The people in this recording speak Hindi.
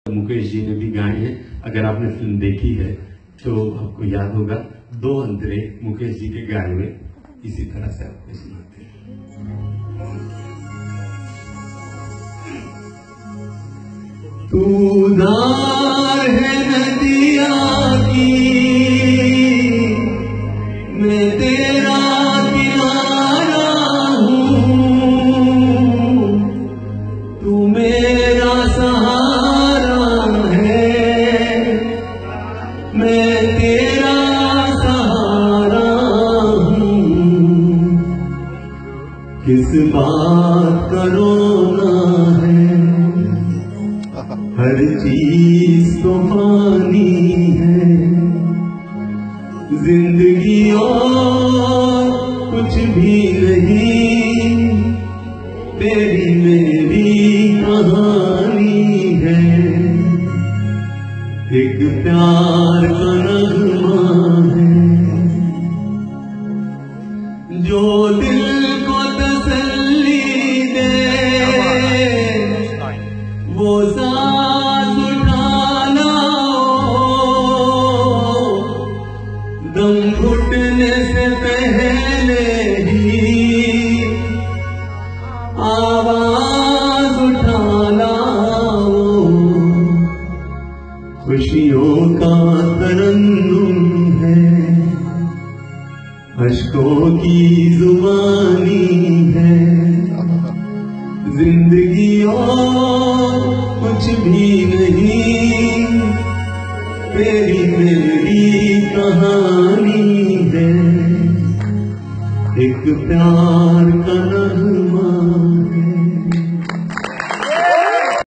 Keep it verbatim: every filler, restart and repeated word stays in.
मुकेश जी ने भी गाए हैं। अगर आपने फिल्म देखी है तो आपको याद होगा, दो अंतरे मुकेश जी के गाए हुए इसी तरह से आपको सुनाते हैं। तू धार है नदिया की, मैं तेरा किनारा हूँ, तू मेरा सहारा है, मैं तेरा सहारा हूँ। किस बात का रोना है, हर चीज तो पानी है, जिंदगी और कुछ भी नहीं, तेरी मेरी कहानी है। एक प्यार का नगमा है, जो दिल को तसल्ली दे, वो सांस उठाना हो, दम घुटने से पहले ही आवाज उठाना हो। खुशियों का तरन्नुम है, अश्कों की जुबानी है, जिंदगी और कुछ भी नहीं, तेरी मेरी कहानी है। एक प्यार